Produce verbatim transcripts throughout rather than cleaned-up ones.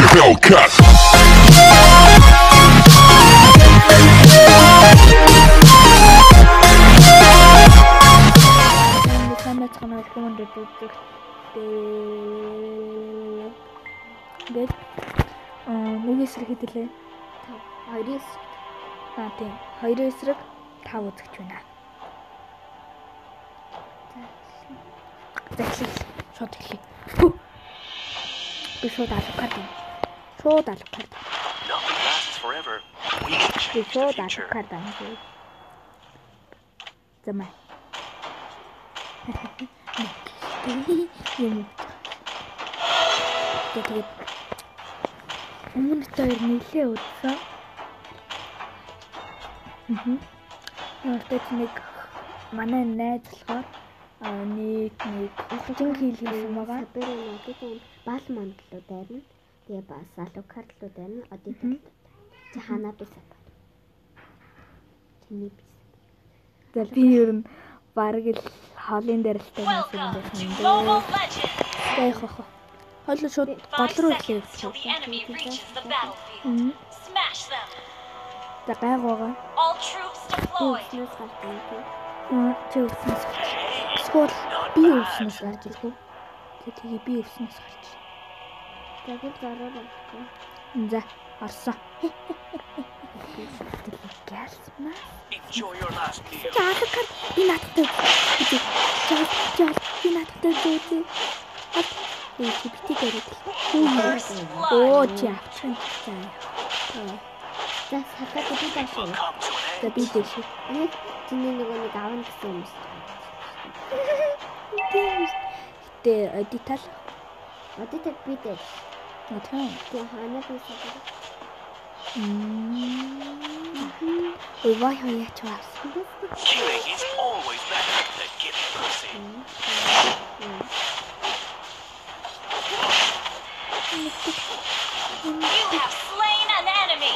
Hellcat. Санаачнаа хүмүүнд үзэхдээ гээд аа нэг эсрэг хэдэлээ. Хоёр эсрэг. Аа тийм. Хоёр эсрэг тав үзэгч байна. За эхлэе. Шууд эхлэе. Би шууд алгахад юм. Шууд алгахад. Nothing lasts forever. We can Би change the шууд future. алгахад юм. Замаа. Юм. Тэгээд өмнө төр нэлээ удсан. Мм. Өөртөө нэг манай найз болохоор аа нэг нэг хурцын хийл хийсэн байгаа. Саберын одитын бал мандлуу дайрна. Тэгээ бас алукарлуу дайрна. Одит. Чи ханаа би сабер. Чиний би. За би ер нь бараг л хоолын дээр л тань юм байсан. Гай хох. Хоол шууд гол руу ирлээ. Мм. За гайгуугаа. All troops deployed. Үснээс гарч ирсэн. Аа чи өвснөөс гарч. Эсвэл би өвснөөс гарч ирэх үү? Тэгээ би өвснөөс гарч. Тэгээд зараа болчихсон. За орсон. Гэлснэ. Enjoy your last meal. Чаалкар би надтай. Чаал чаал би надтай зүйтэй. Ээ чи бити дээрээ. Оо чи авчихсан. За сахад би таашаа. Come to an За end. би дэш. Яг чиний нөгөө нэг авна гэсэн юм шүү. Тэ эдитал. Одитыг би дээр. Атаа. Тэгээ ханаа би сабер. Мм. Ой вай хаяач бас. Killing is always better than giving mercy. You have slain an enemy.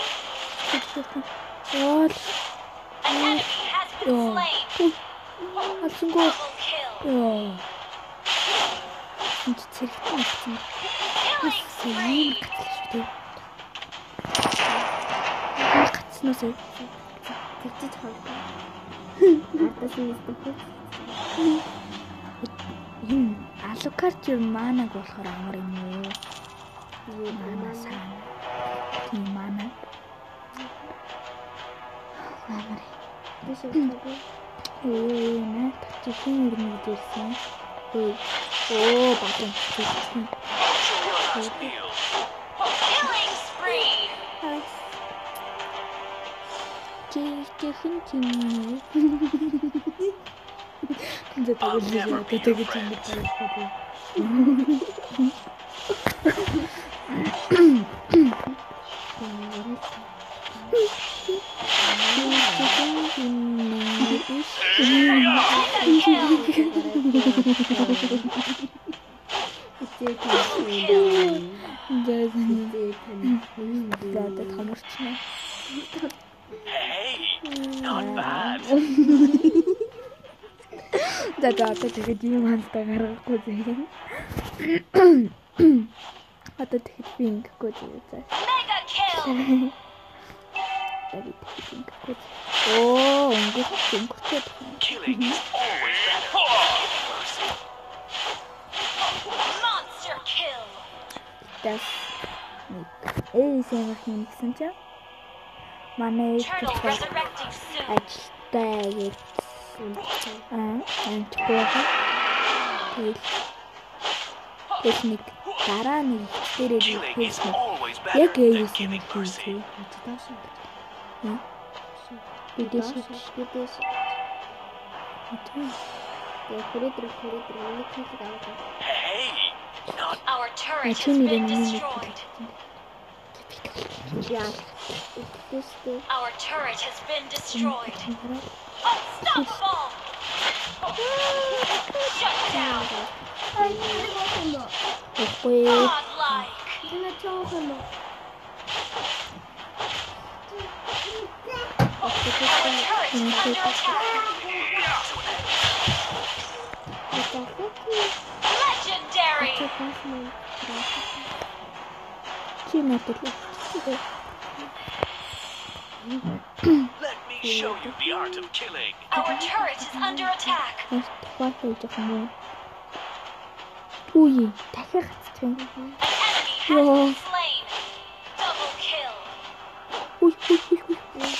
Оо. An enemy has been Яа. slain. Алсангүй. Double kill. Яа. Энд зэрэгтэй болсон. Killing spree. Гацснаас Тэгчиж хавдаг. Ардаас нь нэстэх. энэ алукарт юу манаг болохоор амар юм уу? Юу Мана манаа. сана. Тийм мана. Амар. Би шийдээ. Ээ наад чихэн ирнэ гэсэн. Өө оо батан. Enjoy your last meal. Killing spree. Чихэн чинь. Тэ тэгвэл тэ тэгэж юм байна. Үгүй ээ. За тэ хамарчна. Hey, not bad. За за тэгээд юм хантай гаргахгүй зэ. Одоо тэгэхэд би ингэхгүй зэ. Mega kill. Тэгээд ингэхгүй. Оо өнгөч өнгөч. Killing is always better than giving mercy. Monster kill. That's ээ сайн юм гэсэн чинь манай Turtle resurrecting soon. ажилтаа гэж аа антикоха техник дараа нэг дээрээ Killing is хийсэн. always Яг better than ээсэн giving mercy. Бидэш Бидэш. Тэгээ хүрээдрэ хүрээдрэ нэг хэлэг аваад. Hey, not Our turret has Ачим been ирэн destroyed. Яа. Үстэй. Our turret has been destroyed. Unstoppable. Shut down. Ахгүй Godlike. Our turret is under attack. Legendary. Чи надад л. Let me show you the art of killing. Our turret is under attack. Тухай хийж байгаа юм. Үгүй дахиад гацчих юм. An enemy has been slain. Double kill. Үгүй үгүй үгүй.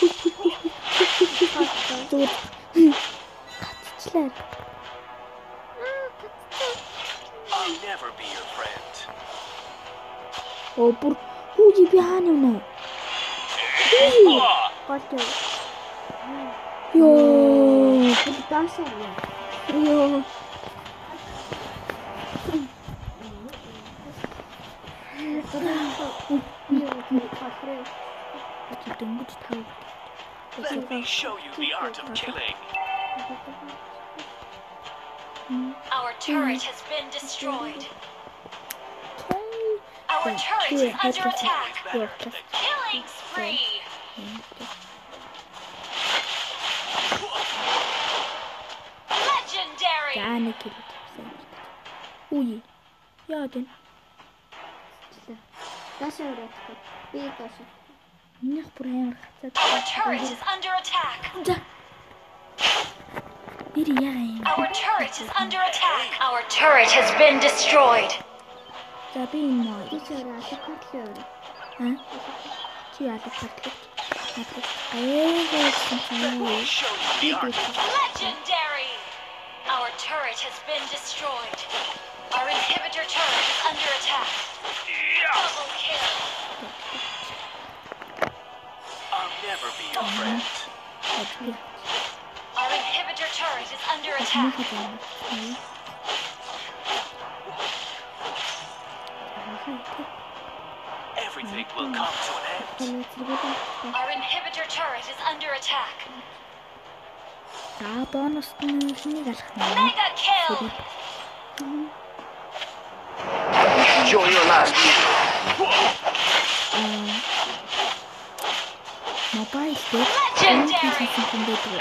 Гацчлаа. I'll never be your friend. Оо бүр үгүй би хаана юм нэ? Гол Ёо. тэр даашаа яа. Ёо. Дөнгөж тав. Let me show you the art of killing. Our turret has been destroyed. Our turret is under attack. Killing spree. Legendary. За нэг кил тавьсан. Үгүй. Яа гэн. Даашаа өрөөд. Би даашаа. Минийх бүр амар хацаад. Our turret is under attack. За. Нэр яа юм. Our turret is under attack. Our turret has been destroyed. За би энэ моо. Би ч өрөө аль хатлаа өрөө. Аа. Чи аль хатлаа. Ээ Let me show you the art of Legendary. Our turret has been destroyed. Our inhibitor turret is under attack. Double kill. I'll never be your friend. Our inhibitor turret is under attack. Everything will come to an end. Our inhibitor turret is under attack. За бонус нь хэнийг алах юм? Mega kill. Enjoy your last meal. Mobile дээр Legendary. хийсэн хүн байдаг.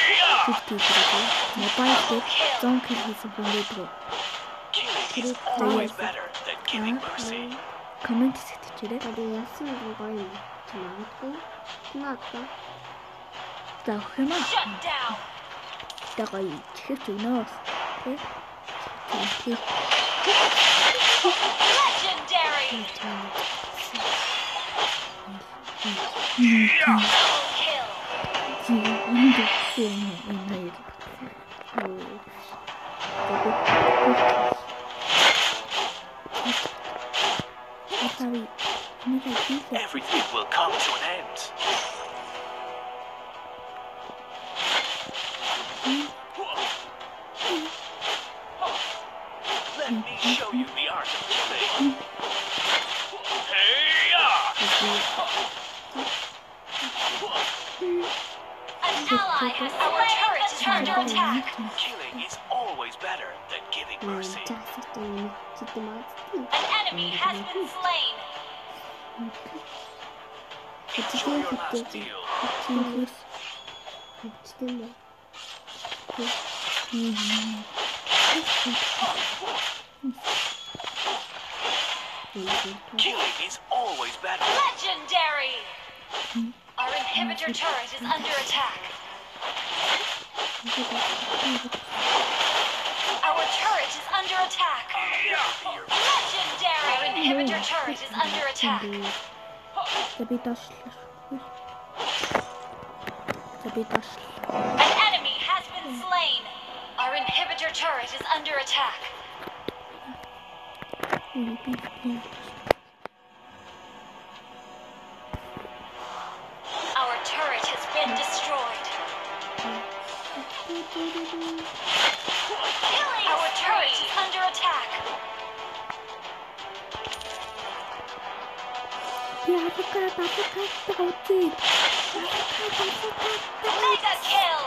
Mobile дээр зон кил хийсэн хүн байдаг. Killing is always better than giving mercy. Комент сэтгэжээрэй. Би яасан юм гоё юм. Чамаагүй. Чамаагүй. За өгөх юм аа. Shut down. Тэ гоё чихэж өгнө. Тэ. Тэ. Legendary. Double kill. Энд юм юм хоёр. Everything will come to an end. Let me show you the art of killing. An ally has our turret is under attack. Killing is always better than giving mercy. Частай читэмээ. An enemy has been slain. Enjoy your last meal. Читэмээ. Killing is always better. Legendary. Our inhibitor turret is under attack. Our turret is under attack. I'll never be your Legendary. Our inhibitor turret is under attack. За би доошлоо. За би доошлоо. An enemy has been slain. Our inhibitor turret is under attack. Үгүй би би. Our turret has been destroyed. Killing. Our turret is under attack. Я такая такая такая. Mega kill.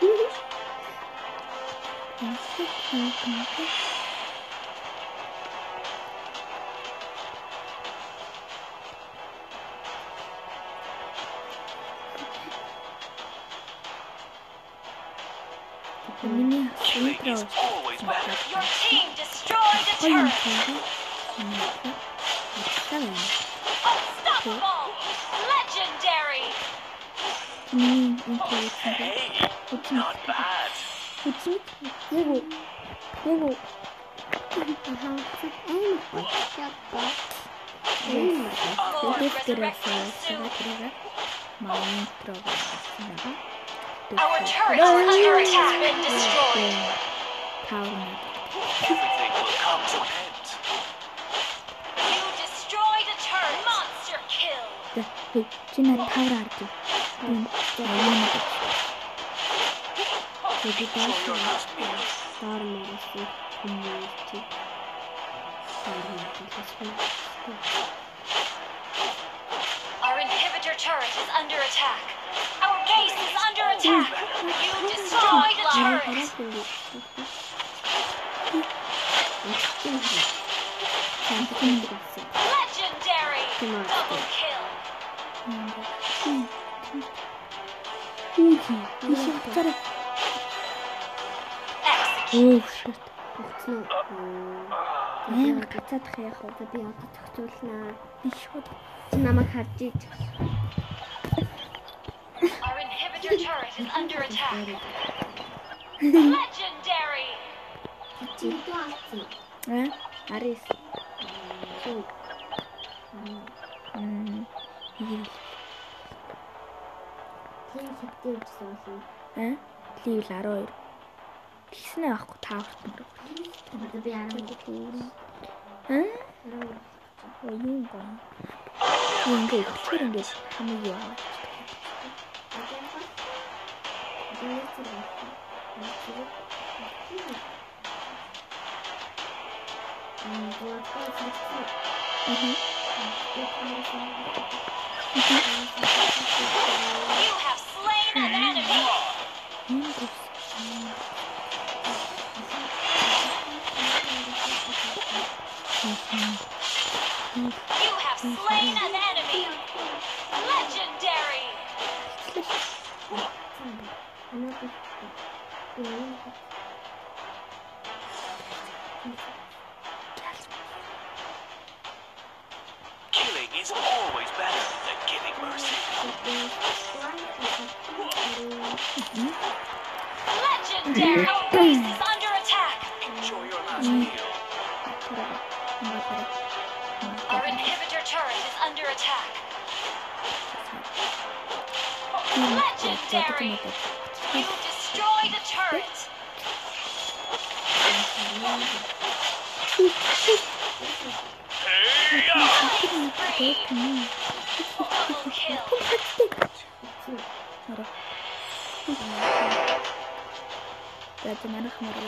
Миний Killing is always better. Your team destroyed a turret. Хм. A Unstoppable. Legendary. Миний энэ тийм Hey, not bad. үгүй яг уу яг уу Хавцад амар болчихоо. Lord тэр тэр resurrecting soon. тэрэг маунтро байна. Our turret is under attack. Been destroyed. Таарна. Everything will come to an end. You destroyed a turret. Monster kill. Хей, чи над таараа ард. Тийм. Аюун. Хэдий Show your тааш. last meal. Доор мөрөсөө хүмүүст доор мөрөсөө. Our inhibitor turret is under attack. Our base is under attack. You destroyed a turret. Legendary. Double kill. Үгүй. Ишин царай. Execute. Оо shit. Болцсон уу? Амар гацаадах яах вэ? За би одоо зохицуулнаа. Би шууд Чи намайг харж иж. Our inhibitor turret is under attack. Legendary. Чи дөө авсан. аа арис. Чи Мм. тийм хэвтэй үжсэн юм. Аа левел twelve. Тэгснэ аахгүй тааварт мөр. Одоо би арай Аа арай оо юм гоо. Ингээд тэр ингээд хамаг яа. You have slain an enemy. You have slain an enemy. Legendary. Killing is always better than giving mercy. Legendary. Our base is under attack. Enjoy your last meal. Our inhibitor turret is under attack. Legendary. You destroyed a turret. Spree. Double kill. За манайх мөр.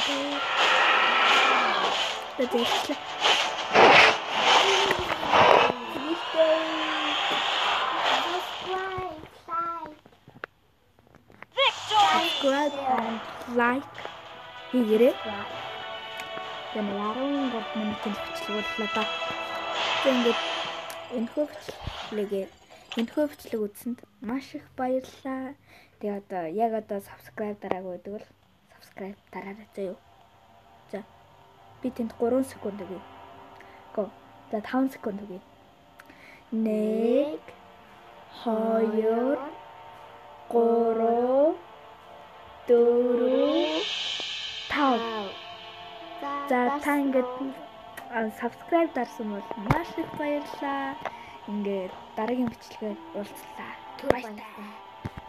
За тэгсэн. Victory. Subscribe and like хийгээрэй. Энэ twelve минутын бичлэгүүллээ да. За ингээд энэхүү бичлэгээ энэхүү бичлэг үзсэнд маш их баярлалаа. Тэгээ одоо яг одоо subscribe дараагүй байдаг бол subscribe дараарай заяа. За би тэнд three секунд өгье. Го. За five секунд өгье. one two three four five. За та ингээд subscribe дарсан бол маш их баярлалаа. Ингээд дараагийн бичлэгээр уулзлаа. Баярлалаа.